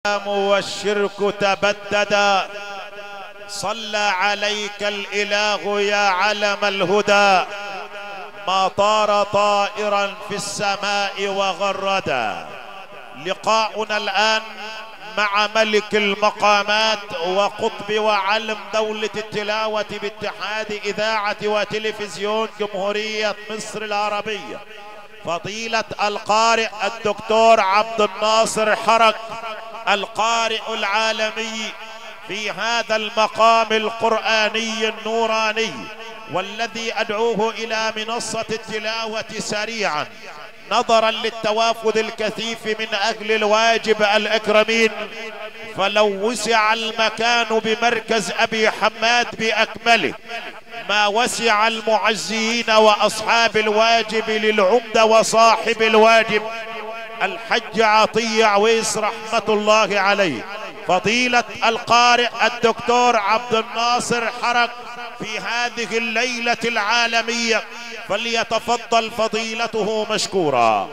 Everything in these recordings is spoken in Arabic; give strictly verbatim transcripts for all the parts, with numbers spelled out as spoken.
والشرك تبددا. صلى عليك الإله يا علم الهدى، ما طار طائرا في السماء وغردا. لقاؤنا الآن مع ملك المقامات وقطب وعلم دولة التلاوة باتحاد إذاعة وتلفزيون جمهورية مصر العربية، فضيلة القارئ الدكتور عبد الناصر حرك، القارئ العالمي في هذا المقام القرآني النوراني، والذي أدعوه إلى منصة التلاوة سريعا نظرا للتوافد الكثيف من أهل الواجب الأكرمين. فلو وسع المكان بمركز أبي حماد بأكمله ما وسع المعزيين وأصحاب الواجب للعمدة وصاحب الواجب الحج عطية عويس رحمة الله عليه، فضيلة القارئ الدكتور عبد الناصر حرك في هذه الليلة العالمية، فليتفضل فضيلته مشكورا.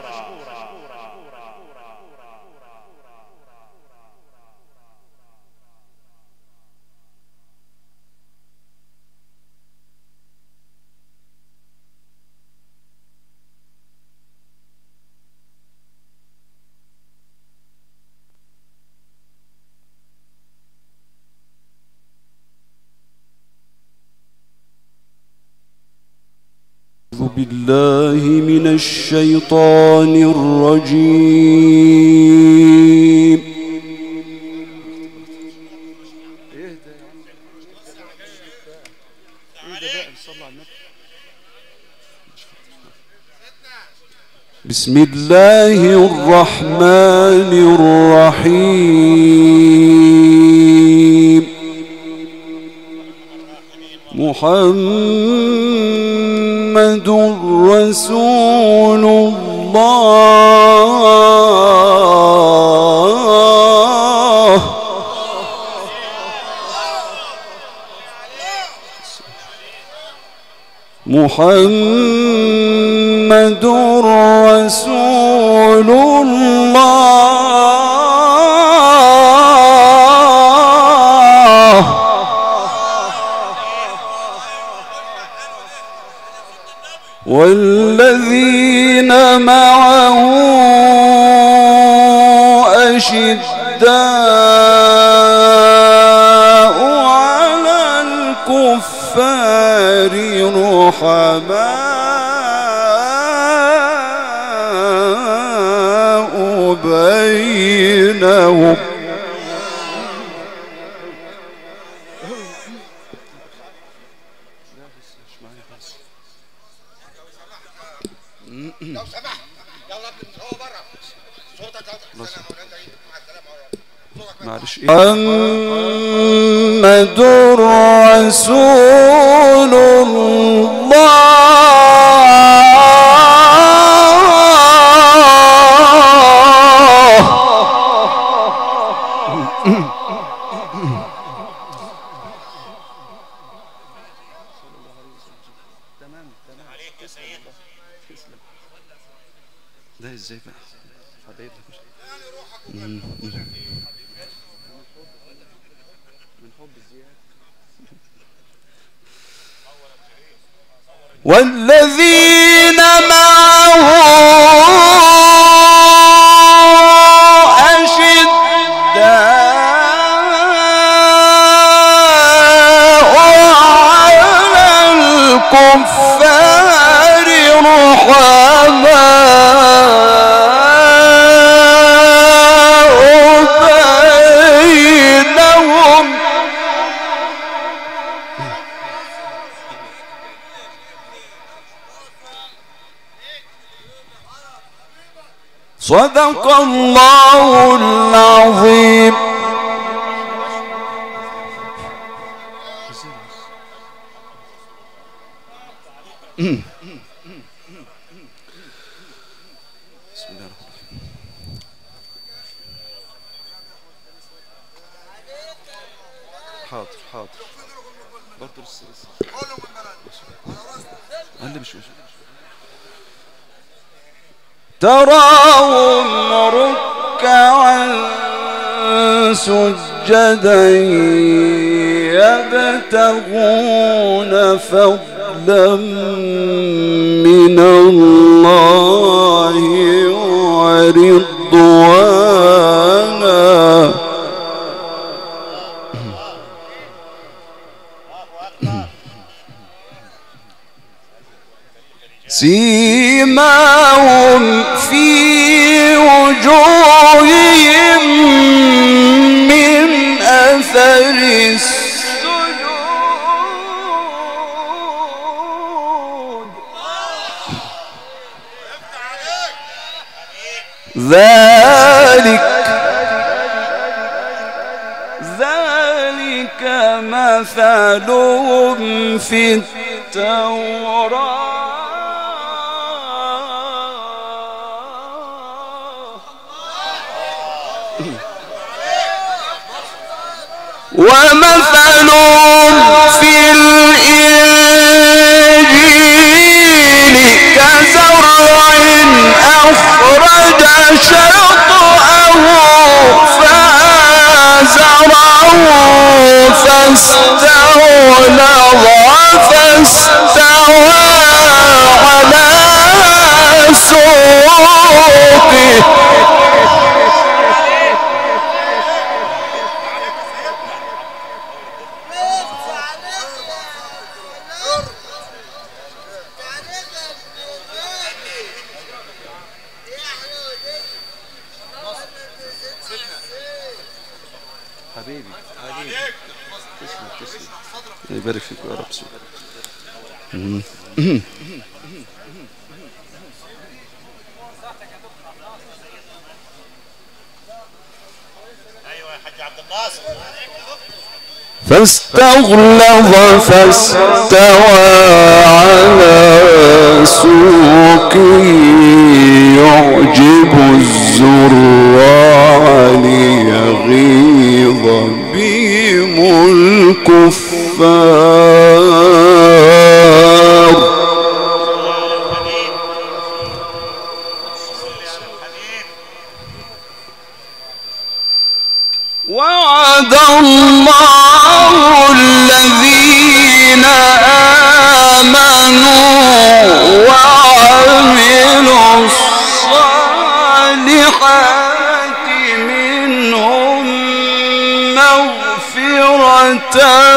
أعوذ بالله من الشيطان الرجيم. بسم الله الرحمن الرحيم. محمد رسول الله محمد رسول الله والذين معه أشداء على الكفار رحماء بينهم لو سمحت يلا هو بره صوتك معلش. محمد رسول الله ده ازاي بقى من حب الزيادة. والذين معه أشداء على الكفار رحماء بينهم صدق الله العظيم. بسم الله الرحمن الرحيم. حاضر حاضر برضه لسه لسه قال لي مش مش تراهم ركعا سجدا يبتغون فضلا من الله ورضوانا سيماهم في وجوههم من أثر السجود ذلك ذلك مثلهم في التوراة ومثلهم في الإنجيل كزرع أخرج شطأه فآزره فاستغلظ فاستوى على سوقه حبيبي حبيبي تسلم تسلم يبارك فيك يا رب. ايوه يا حاج عبد الناصر. فاستغلظ فاستوى على سوقه يعجب الزراع ليغيظ بهم الكفار. وعد الله الذين آمنوا وعملوا الصالحات منهم مغفرة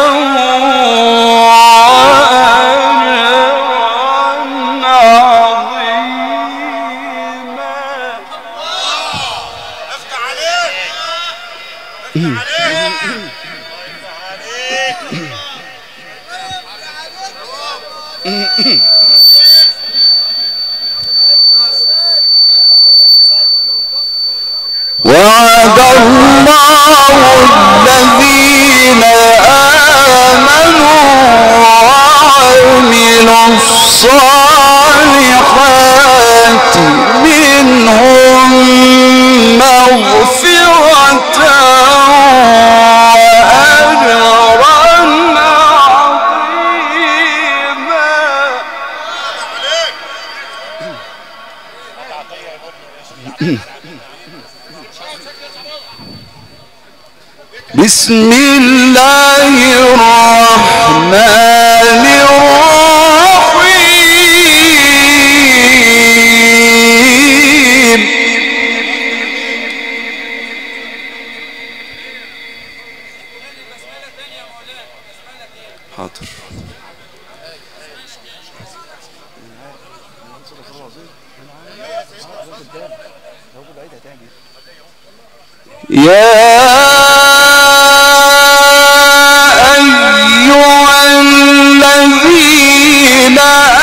وأجرا عظيما. افتح عليك افتح عليك. وعد الله الذين آمنوا وعملوا الصالحات منهم مغفرة وأجرا عظيما. بسم الله الرحمن الرحيم. حاضر. يا أيها الذين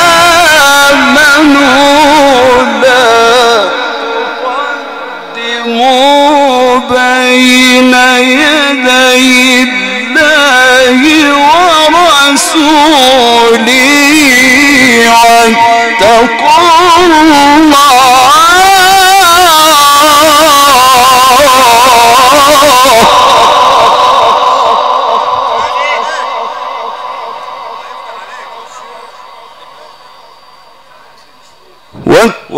آمنوا لا تقدموا بين يدي الله ورسوله واتقوا الله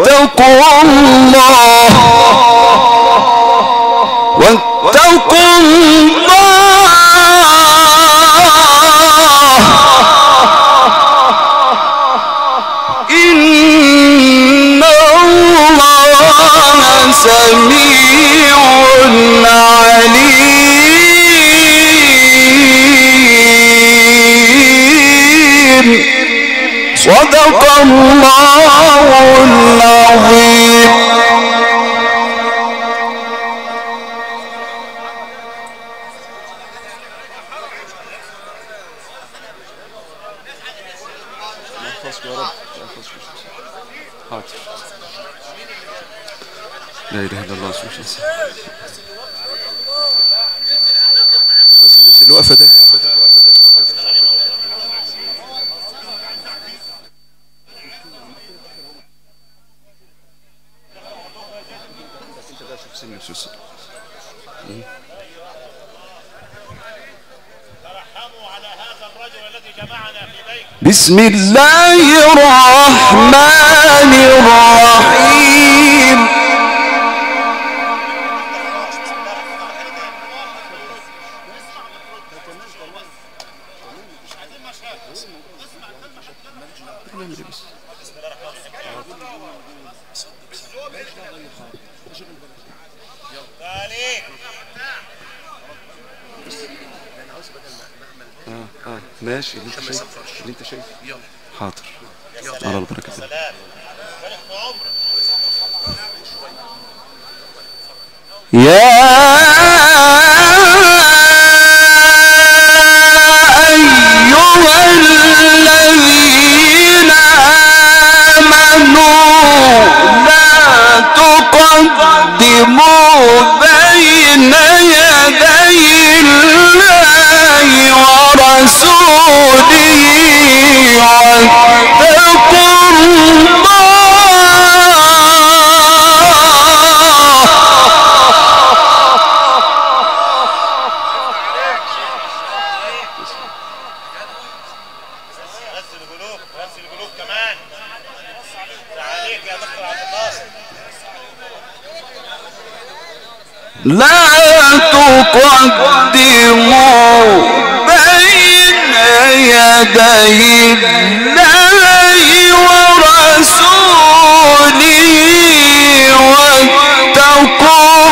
واتقوا الله واتقوا الله العظيم. لا اله الا الله. بس الناس اللي واقفه ده ترحموا على هذا الرجل الذي جمعنا في بيت. بسم الله الرحمن الرحيم. اه اه ماشي اللي انت شايفه اللي انت شايفه حاضر على البركه. يا أيها الذين آمنوا لا تقدموا بين يدي الله ورسوله واتقوا الله. لا تقدموا بين يدي الله ورسوله واتقوا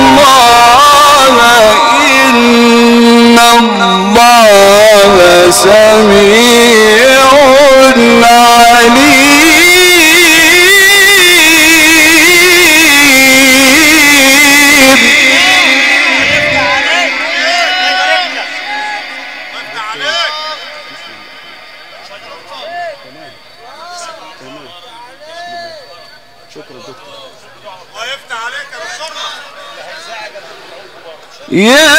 الله إن الله سميع عليم. يا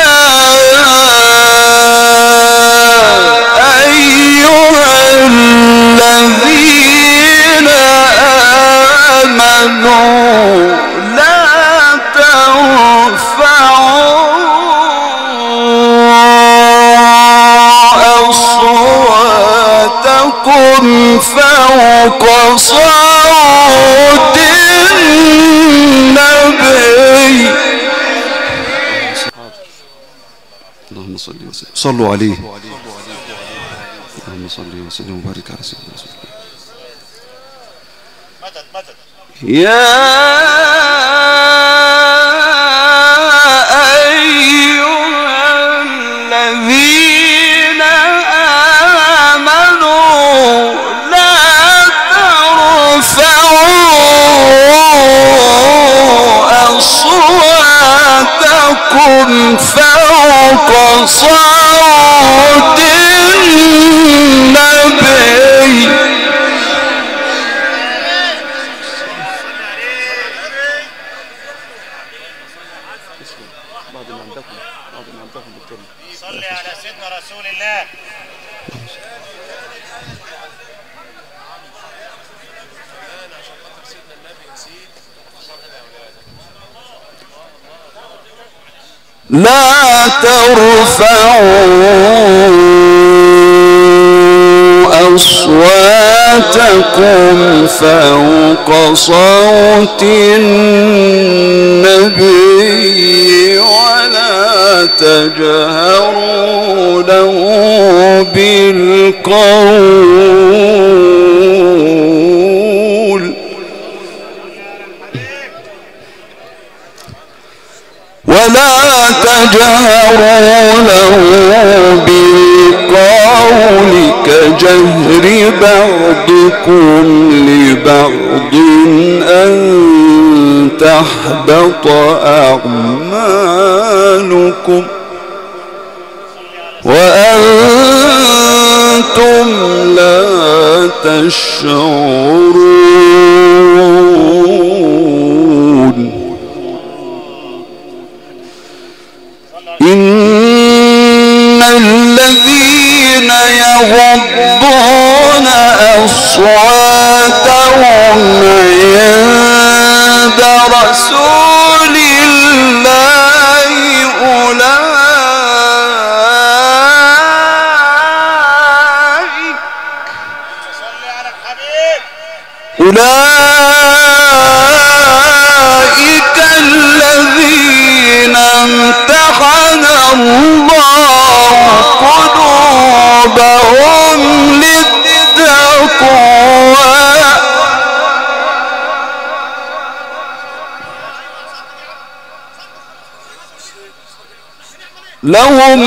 أيها الذين آمنوا لا ترفعوا أصواتكم فوق صوت النبي. اللهم صل وسلم صلوا عليه. اللهم صل وسلم وبارك على سيدنا رسول الله. مدد مدد. يا أيها الذين آمنوا لا ترفعوا أصواتكم فوق صوت النبي. صلي على سيدنا رسول الله. لا ترفعوا أصواتكم فوق صوت النبي ولا تجهروا له بالقول ولا تجهروا له بالقول كجهر بعضكم لبعض أن تحبط أعمالكم وأنتم لا تشعرون. إن الذين يغضون أصواتهم عند رسول الله أولئك أولئك الذين امتحن الله قلوبهم للتقوى لهم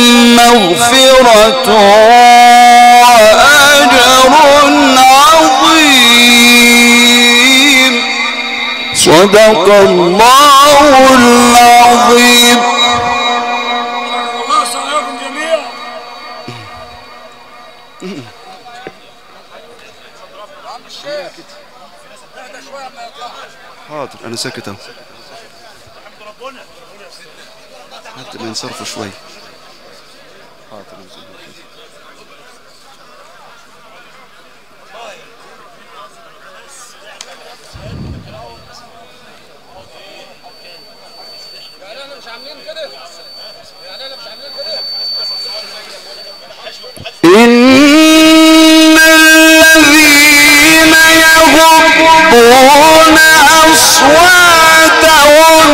مغفرة وأجر عظيم. صدق الله العظيم. حاضر انا ساكت اهو حتى ما ينصرفوا شوي. حاضر إن الذين يغضون أصواتهم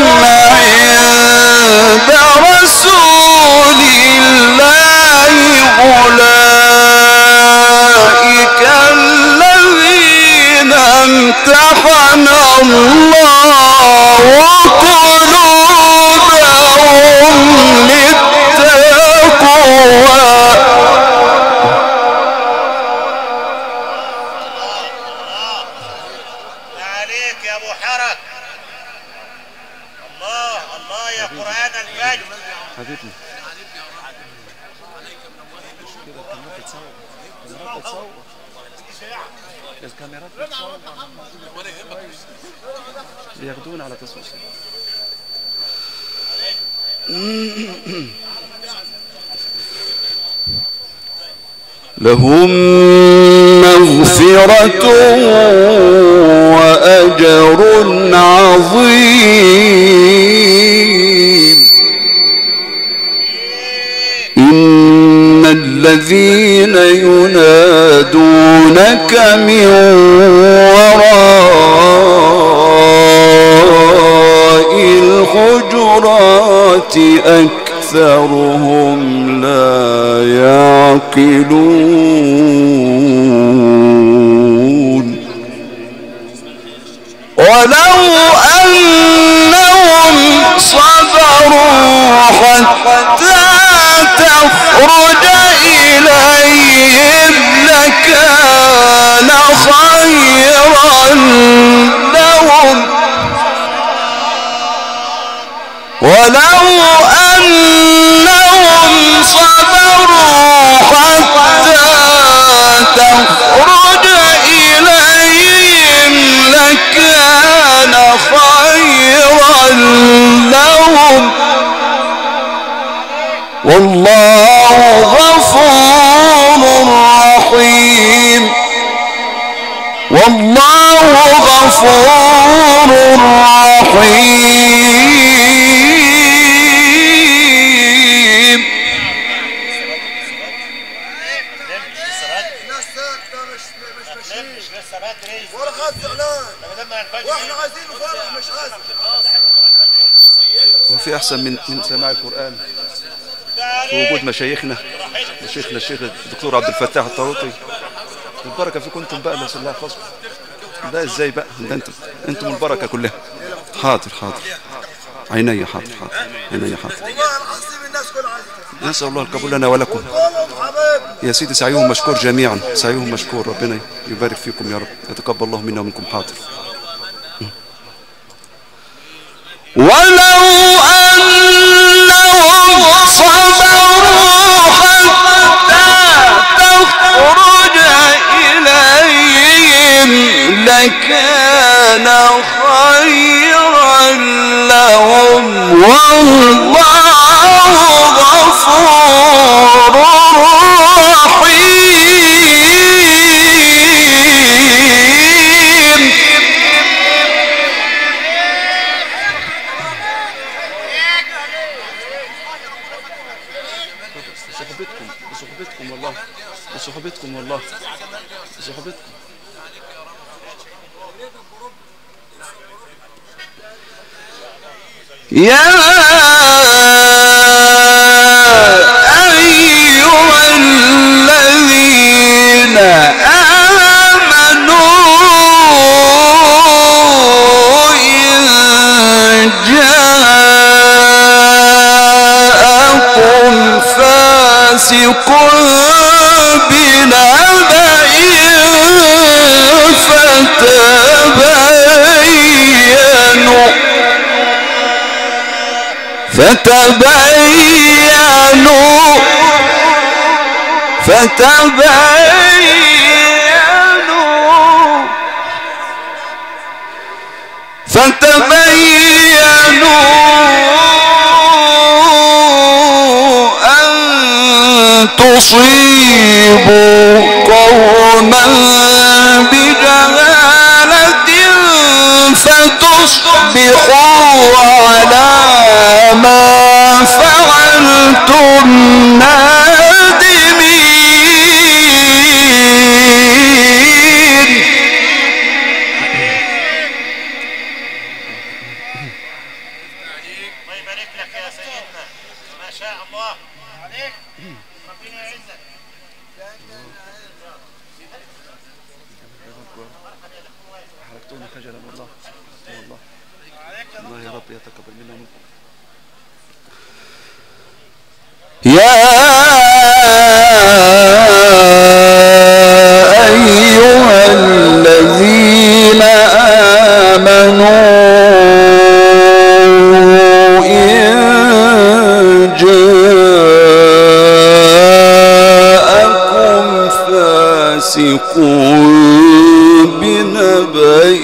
عند رسول الله أولئك الذين امتحن الله قلوبهم للتقوى حبيبنا. الكاميرات بتصور بياخدون على تصوير. لهم مغفرة وأجر عظيم. إن الذين ينادونك من وراء الحجرات أكثرهم لا يعقلون. ولو أنهم صبروا حتى تخرج إليهم لكان خيرا لهم. ولو أنهم صبروا حتى تخرج إليهم لكان خيرا لهم. والله غفور رحيم. والله غفور رحيم. وفي احسن من من سماع القرآن في وجود مشايخنا مشايخنا الشيخ الدكتور عبد الفتاح الطروطي. البركه فيكم انتم بقى، نسال الله يحفظكم. ده ازاي بقى؟ ده انتم انتم البركه كلها. حاضر حاضر عيني. حاضر حاضر عيني. حاضر. والله العظيم الناس كلها عايزة. نسال الله القبول لنا ولكم. يا سيدي سعيهم مشكور جميعا، سعيهم مشكور، ربنا يبارك فيكم يا رب، يتقبل الله منا ومنكم. حاضر. ولو أنهم صبروا حتى تخرج إليهم لكان خيرا لهم والله غفور رحيم. بصحبتكم بصحبتكم والله بصحبتكم والله بصحبتكم. يا أيها الذين آمنوا إن جاءكم فاسق بنبأ فتبينوا فتبينوا فتبينوا فتبينوا أن تصيبوا قوما بجهالة فتصبحوا على ما فعلتم نادمين. الله يبارك لك يا سيدنا، ما شاء الله عليك، ربنا يعزك. حركتونا خجلا والله والله. الله يا رب يتقبل منا ومنكم. يا أيها الذين آمنوا إن جاءكم فاسق بنبأ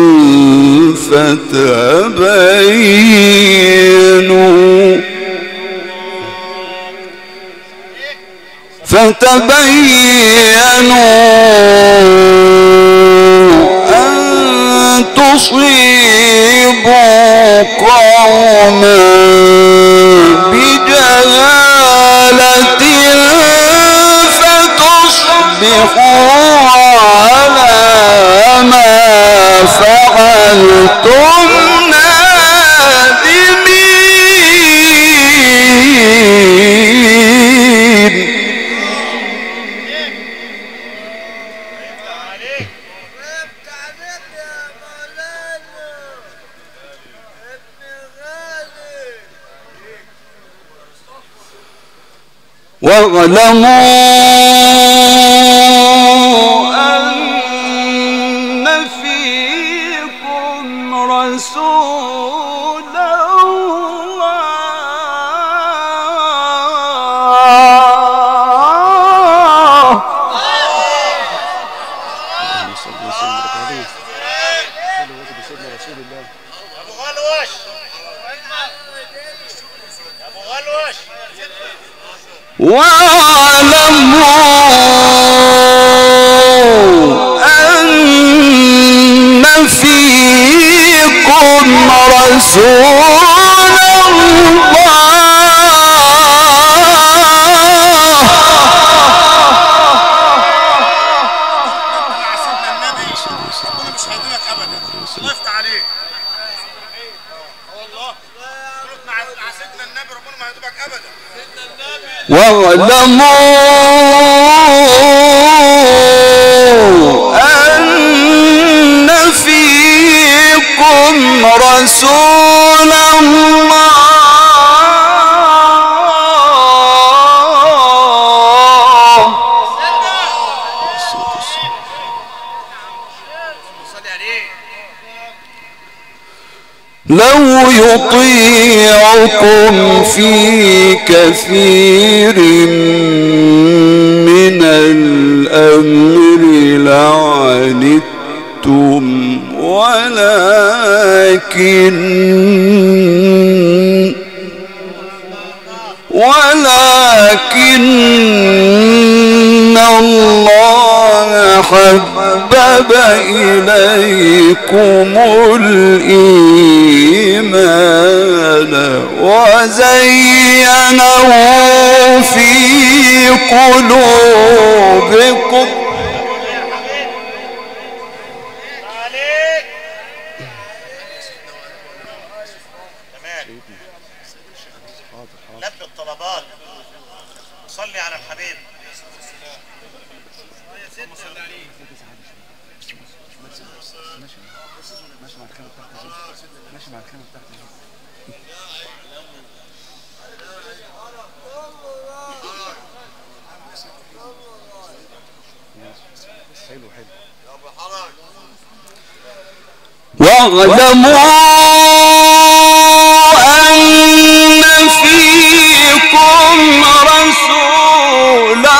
فتبينوا فتبينوا أن تصيبوا قوما بجهالة فتصبحوا على ما فعلتم نادمين. واعلموا أن فيكم رسول الله. اللهم صل وسلم وبارك عليه. صلوا وسلموا بسيدنا رسول الله. ابو غلوش ابو غلوش واعلموا أن فيكم رسول واعلموا أن فيكم رسول الله لو يطيعكم في كثير من الأمر لعنتم ولكن ولكن الله حبب إليكم الإيمان وزينه في قلوبكم لبي الطلبات صلي على الحبيب. ماشي مع الكلام بتاعتي. حلو حلو. واعلموا أن فيكم رسول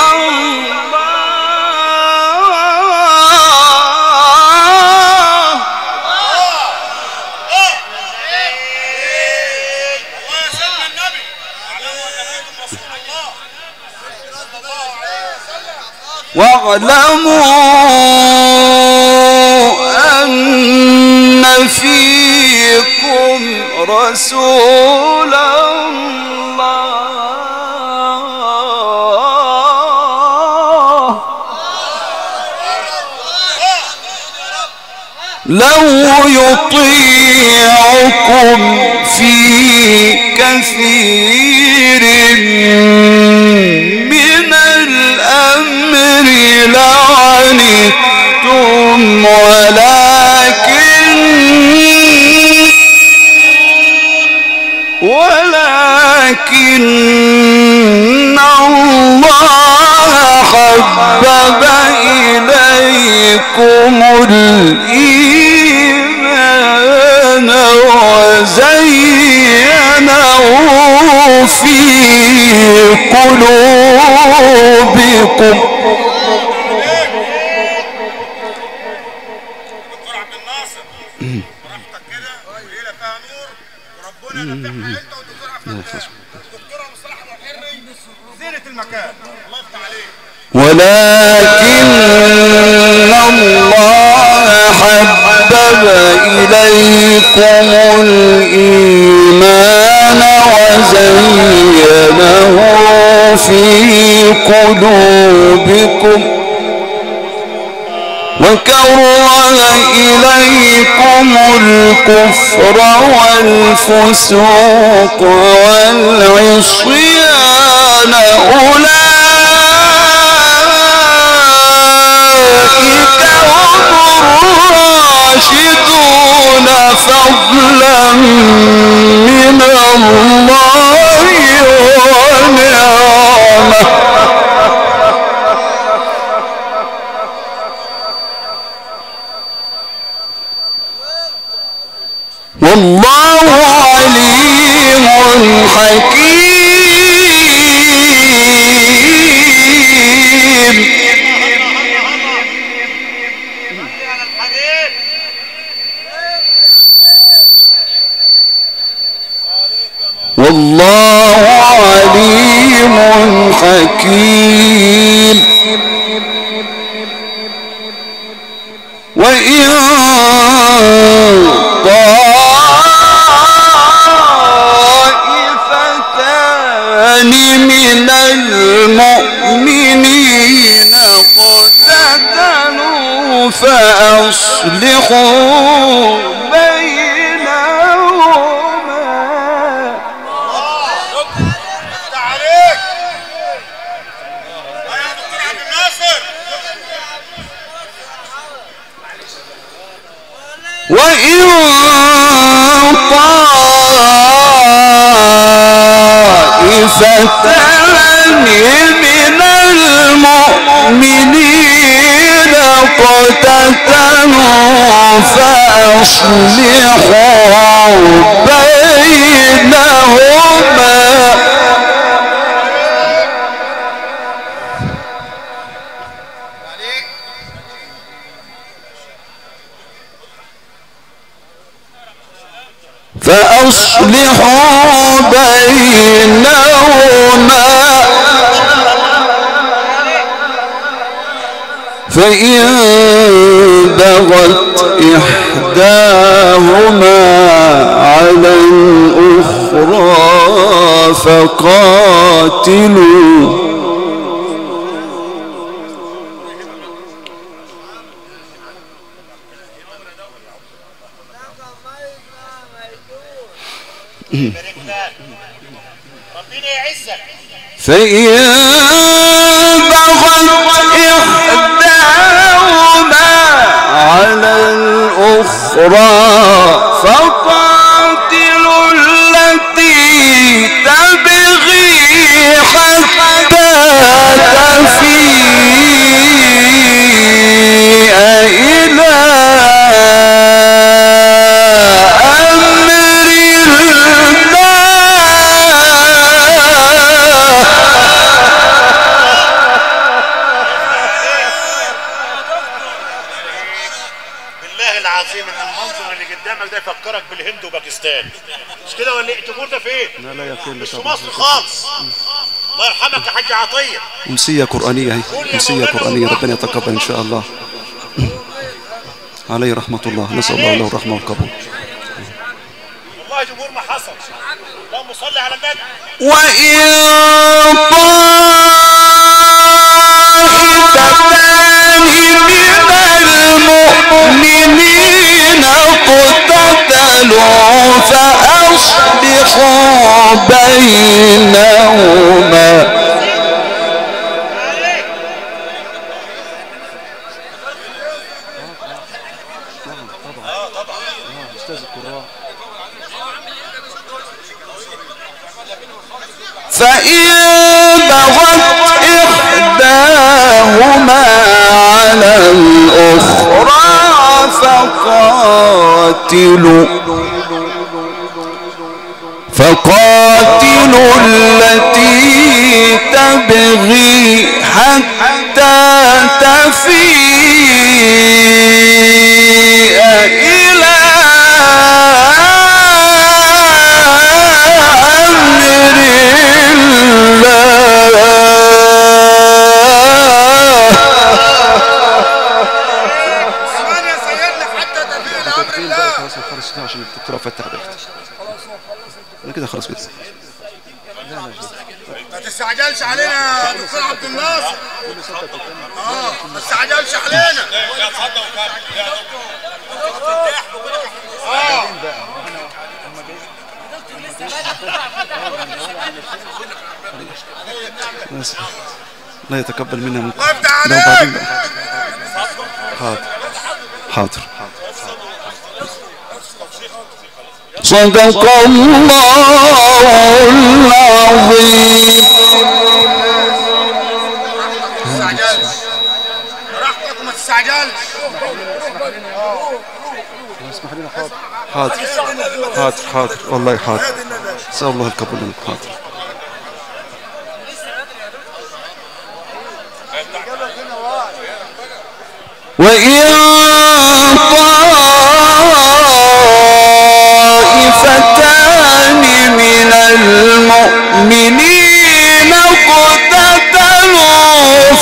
واعلموا أن فيكم رسول الله لو يطيعكم في كثير من الأمر لعنتم ولكن ولكن الله حبب إليكم الإيمان وزينه في قلوبكم ولكن الله حبب إليكم الإيمان وزينه في قلوبكم وكره إليكم الكفر والفسوق والعصيان أولئك هم الراشدون فضلا من الله ونعمه والله عليم حكيم. والله عليم حكيم. وإن طائفتان من المؤمنين اقتتلوا فأصلحوا بينهما وإن طائفتان من المؤمنين اقتتلوا فأصلحوا بينهما فأصلحوا بينهما فإن بغت إحداهما على الأخرى فقاتلوا ربنا يعزك. فإن بغت إحداهما على الأخرى فقاتلوا التي تبغي حتى تفيء إلى ده يفكرك بالهند وباكستان، مش كده ولا ايه؟ تقول ده فين؟ لا لا يقين مش في مصر خالص. الله يرحمك يا حاج عطيه. أمسية قرآنية هي، أمسية قرآنية، ربنا يتقبل إن شاء الله. عليه رحمة الله، نسأل الله له الرحمة والقبول. والله جمهور ما حصل. اللهم صل على النبي. وإن طائفتان من المؤمنين اقتتلوا فأصلحوا بينهما فإن بغت إحداهما على الأخرى فقاتلوا فقاتلوا التي تبغي حتى تفيء إلى أمر عشان الدكتوره فتح بيت. انا كده خلاص كده. ما تستعجلش علينا يا دكتور عبد الناصر. اه ما تستعجلش علينا. اه لا يتقبل منا من لا بعدين. حاضر حاضر. صدق الله العظيم. ما تستعجلش براحتك وما تستعجلش. اسمح لنا. حاضر حاضر حاضر والله حاضر. نسأل الله القبول منك. حاضر. وإن طائفتان من المؤمنين اقتتلوا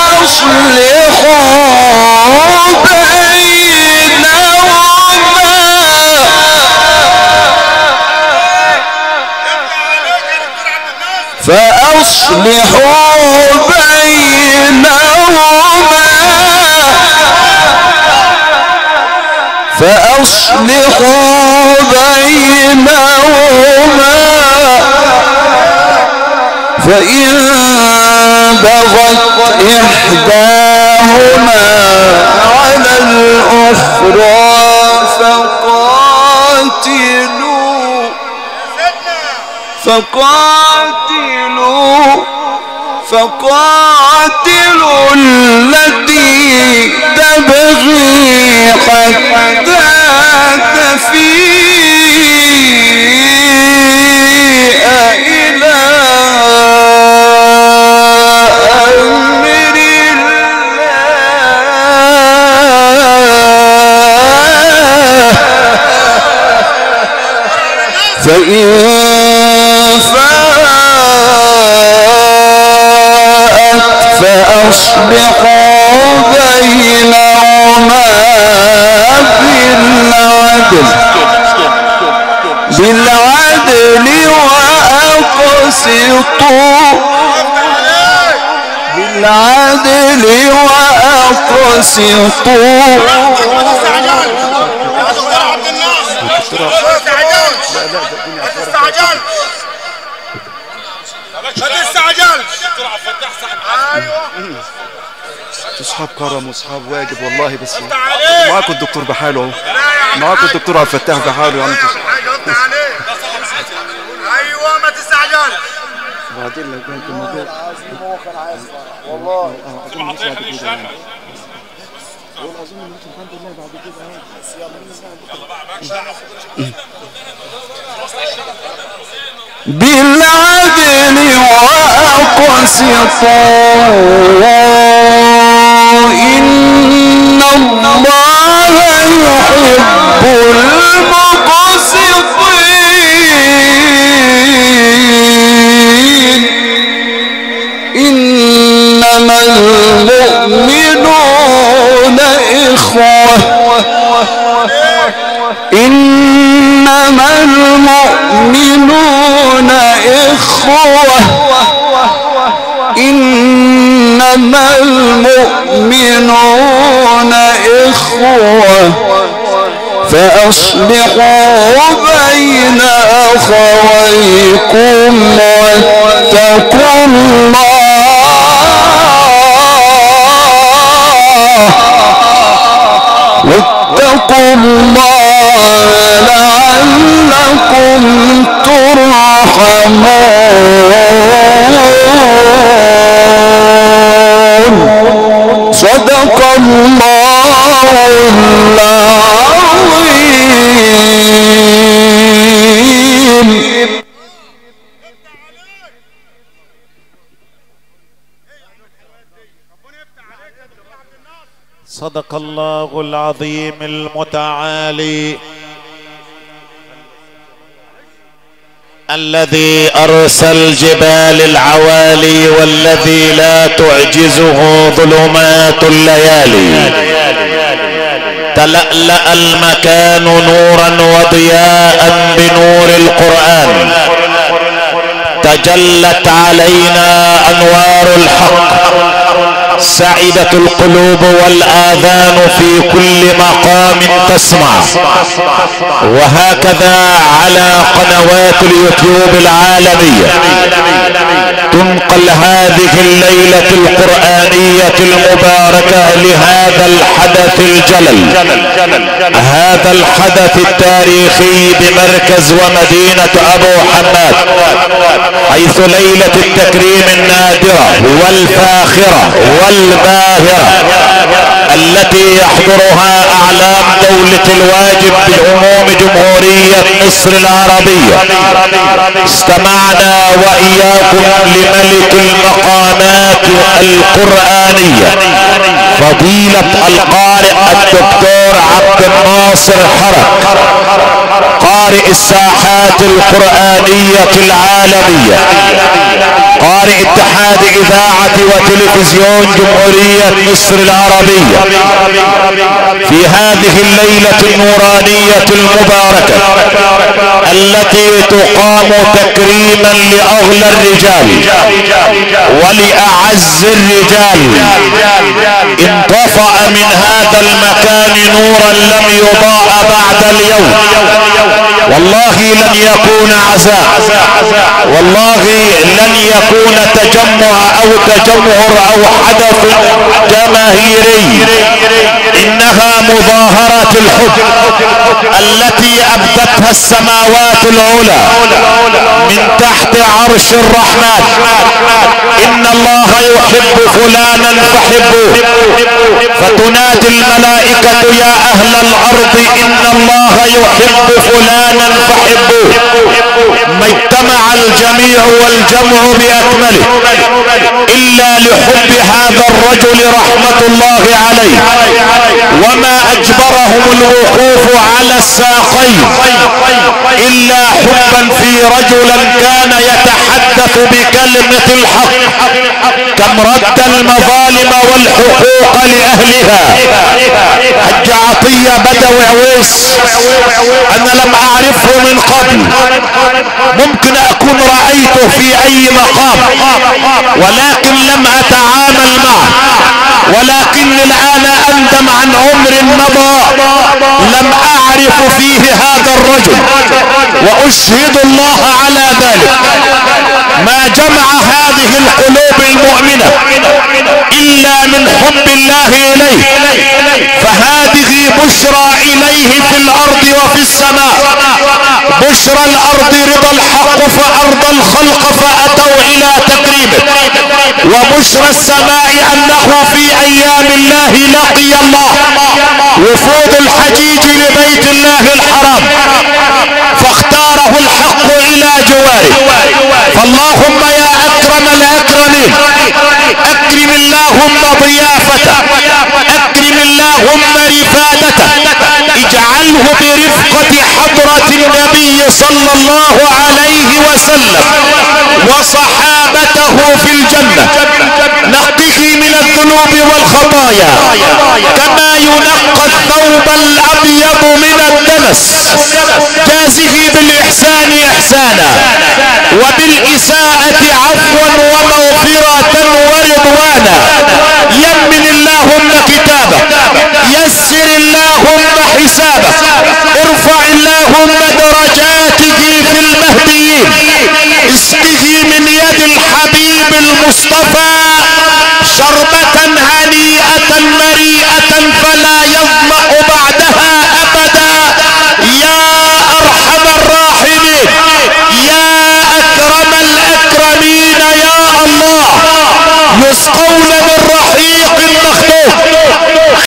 فأصلحوا بينهما فأصلحوا بينهما فأصلحوا بينهما فإن بغت إحداهما على الأخرى فقاتلوا فقاتلوا فقاتلوا التي تبغي يبغي حتى تفيء إلى أمر الله فإن فاءت فأصلحوا بينهما بالعدل بالعدل وأقسطوا بالعدل وأقسطوا. اصحاب كرم واصحاب واجب والله. بس معاكم الدكتور بحاله اهو، معاكم الدكتور عبد الفتاح بحاله يا عم. جاوبت عليه. ايوه ما تستعجلش. بعدين لو كان الموضوع هو كان عايز والله اظن مش بعد كده يعني. اظن الحمد لله بعد كده بالعدل وأقسطوا إن الله يحب المقسطين. إنما المؤمنون إخوة إنما المؤمنون إخوة إنما المؤمنون إخوة فأصلحوا بين أخويكم واتقوا الله واتقوا الله لعلكم ترحمون. صدق الله العظيم. صدق الله العظيم المتعالي الذي أرسل الجبال العوالي والذي لا تعجزه ظلمات الليالي. تلألأ المكان نورا وضياء بنور القرآن. تجلت علينا أنوار الحق. سعدت القلوب والآذان في كل مقام تسمع. وهكذا على قنوات اليوتيوب العالمية تنقل هذه الليلة القرآنية المباركة لهذا الحدث الجلل، هذا الحدث التاريخي بمركز ومدينة أبو حماد، حيث ليلة التكريم النادرة والفاخرة والباهرة التي يحضرها أعلام دولة الواجب بعموم جمهورية مصر العربية. استمعنا وإياكم لملك المقامات القرآنية فضيلة القارئ الدكتور عبد الناصر حرك، قارئ الساحات القرآنية العالمية، قارئ اتحاد إذاعة وتلفزيون جمهورية مصر العربية، في هذه الليلة النورانية المباركة التي تقام تكريما لأغلى الرجال ولأعز الرجال. انطفأ من هذا المكان نورا لم يضاء بعد اليوم. والله لن يكون عزاء، والله لن يكون تجمع او تجمهر او حدث جماهيري، انها مظاهرة الحب التي ابدتها السماوات العلى من تحت عرش الرحمن. إن الله يحب فلانا فحبوه، فتنادي الملائكة يا أهل الأرض إن الله يحب فلانا فحبوه، ما اجتمع الجميع والجمع بأكمله إلا لحب هذا الرجل رحمة الله عليه، وما أجبرهم الوقوف على الساقين إلا حبا في رجلا كان يتحدث بكلمة الحق. كم رد المظالم والحقوق لأهلها. حج عطية بدوي عويس أنا لم أعرفه من قبل، ممكن أكون رأيته في أي مقام ولكن لم أتعامل معه، ولكن الآن أندم عن عمر مضى لم أعرف فيه هذا الرجل، وأشهد الله على ذلك. ما جمع هذه القلوب المؤمنة إلا من حب الله إليه، فهذه بشرى إليه في الأرض وفي السماء. بشرى الأرض رضا الحق فأرضى الخلق فأتوا إلى تكريمه، وبشرى السماء أنه في أيام الله لقي الله وفود الحجيج لبيت الله الحرام فاختاره الحق إلى جواره. فاللهم يا أكرم الأكرمين أكرم اللهم ضيافته، أكرم اللهم رفادته، اجعله برفقة حضرة النبي صلى الله عليه وسلم وصحابته في الجنة. نقه من الذنوب والخطايا كما ينقى الثوب الأبيض من الدنس. جازه بالإحسان إحسانا وبالإساءة